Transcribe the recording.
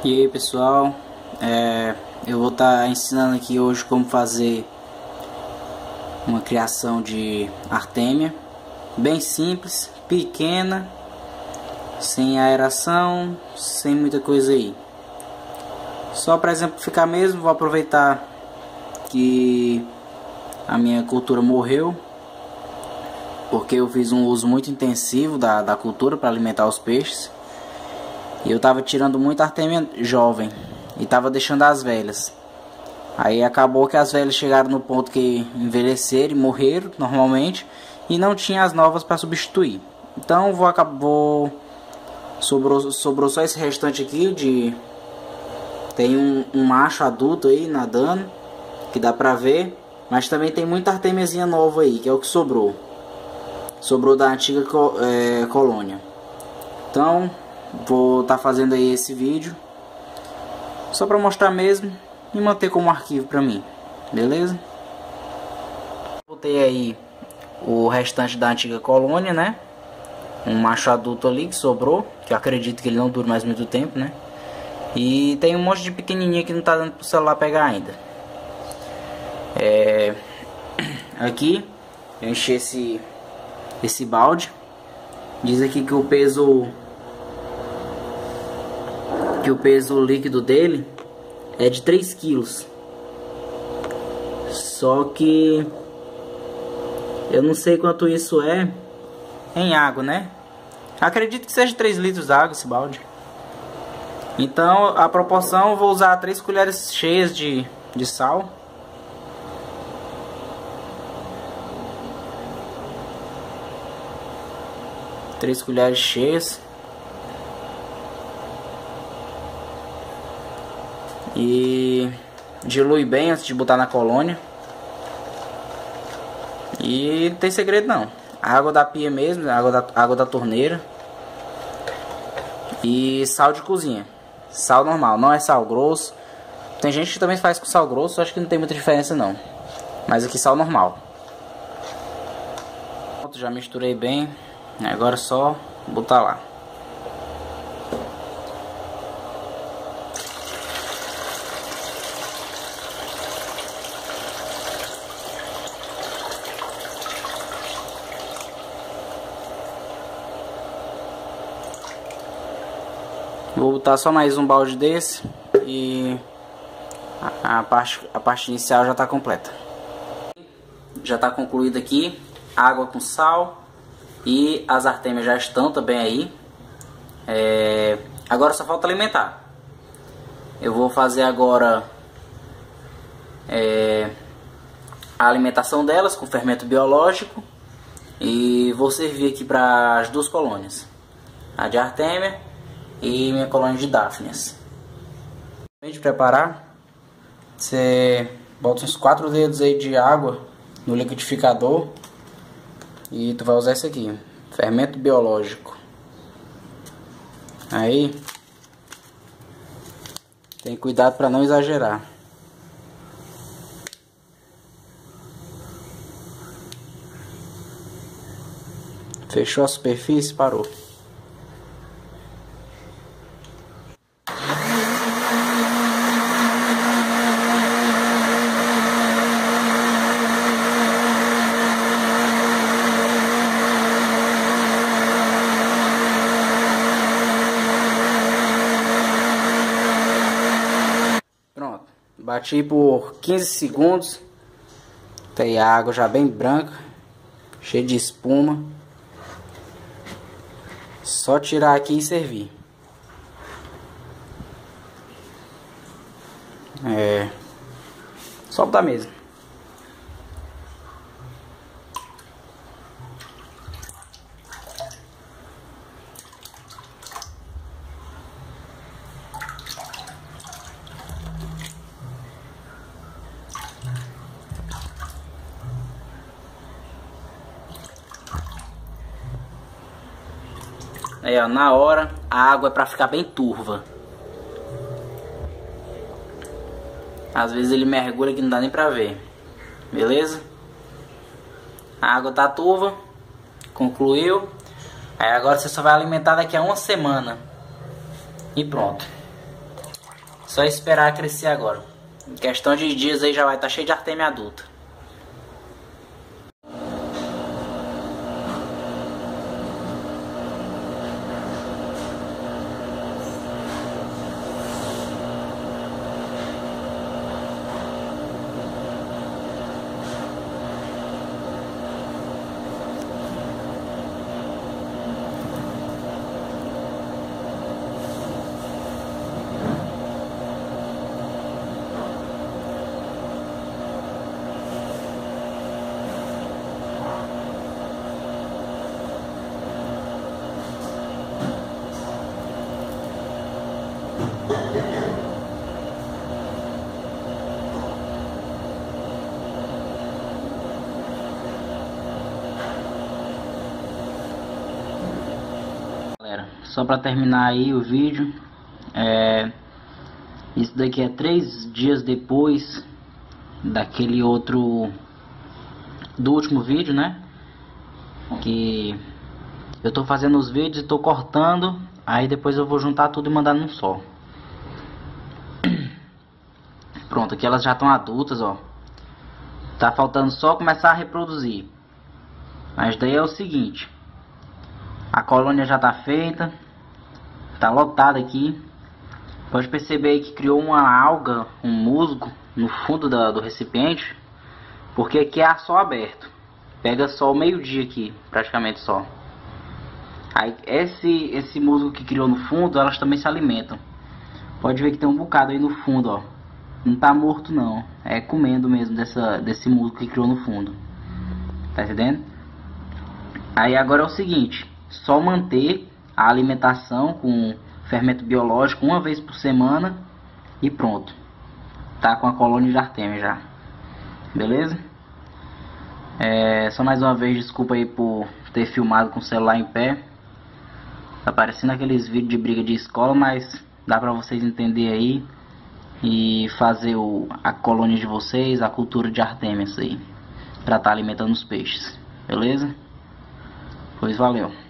E aí pessoal, eu vou estar ensinando aqui hoje como fazer uma criação de artêmia bem simples, pequena, sem aeração, sem muita coisa aí. Só para exemplificar mesmo, vou aproveitar que a minha cultura morreu, porque eu fiz um uso muito intensivo da cultura para alimentar os peixes. E eu tava tirando muita artêmia jovem e tava deixando as velhas. Aí acabou que as velhas chegaram no ponto que envelheceram e morreram normalmente, e não tinha as novas para substituir. Então sobrou só esse restante aqui tem um macho adulto aí nadando, que dá pra ver, mas também tem muita artêmiazinha nova aí, que é o que sobrou da antiga colônia. Então vou estar fazendo aí esse vídeo só para mostrar mesmo e manter como arquivo para mim, beleza? Botei aí o restante da antiga colônia, né? Um macho adulto ali que sobrou, que eu acredito que ele não dura mais muito tempo, né? E tem um monte de pequenininha que não tá dando pro celular pegar ainda. Aqui eu enchi esse balde. Diz aqui que o peso líquido dele é de 3 quilos. Só que eu não sei quanto isso é em água, né? Acredito que seja 3 litros de água esse balde. Então a proporção, eu vou usar 3 colheres cheias de sal. Três colheres cheias. E dilui bem antes de botar na colônia. E não tem segredo não. Água da pia mesmo, água da torneira. E sal de cozinha. Sal normal, não é sal grosso. Tem gente que também faz com sal grosso, acho que não tem muita diferença não. Mas aqui sal normal. Pronto, já misturei bem. Agora é só botar lá. Vou botar só mais um balde desse e a parte inicial já está completa. Já está concluído aqui, água com sal e as artêmias já estão também aí. Agora só falta alimentar. Eu vou fazer agora a alimentação delas com fermento biológico e vou servir aqui para as duas colônias, a de artêmia e minha colônia de Daphnias. Antes de preparar, você bota uns 4 dedos aí de água no liquidificador e tu vai usar esse aqui, fermento biológico. Aí tem cuidado para não exagerar. Fechou a superfície, parou. Pronto, bati por 15 segundos. Tem a água já bem branca, cheia de espuma. Só tirar aqui e servir. Só botar mesmo. Aí, ó, na hora a água é pra ficar bem turva. Às vezes ele mergulha que não dá nem pra ver. Beleza? A água tá turva. Concluiu. Aí agora você só vai alimentar daqui a uma semana. E pronto. Só esperar crescer agora. Em questão de dias aí já vai estar cheio de artêmia adulta. Galera, só para terminar aí o vídeo, isso daqui é 3 dias depois daquele outro, do último vídeo, né? Que eu tô fazendo os vídeos e tô cortando, aí depois eu vou juntar tudo e mandar num só. Pronto, aqui elas já estão adultas, ó. Tá faltando só começar a reproduzir. Mas daí é o seguinte, a colônia já tá feita, tá lotada aqui. Pode perceber aí que criou uma alga, um musgo no fundo do recipiente, porque aqui é a sol aberto. Pega sol meio-dia aqui, praticamente só. Aí esse musgo que criou no fundo, elas também se alimentam. Pode ver que tem um bocado aí no fundo, ó. Não tá morto não, é comendo mesmo desse musgo que criou no fundo. Tá entendendo? Aí agora é o seguinte, só manter a alimentação com fermento biológico uma vez por semana e pronto. Tá com a colônia de artêmia já. Beleza? Só mais uma vez, desculpa aí por ter filmado com o celular em pé. Tá parecendo aqueles vídeos de briga de escola, mas dá pra vocês entenderem aí e fazer a colônia de vocês, a cultura de artêmias aí, pra tá alimentando os peixes. Beleza? Pois valeu.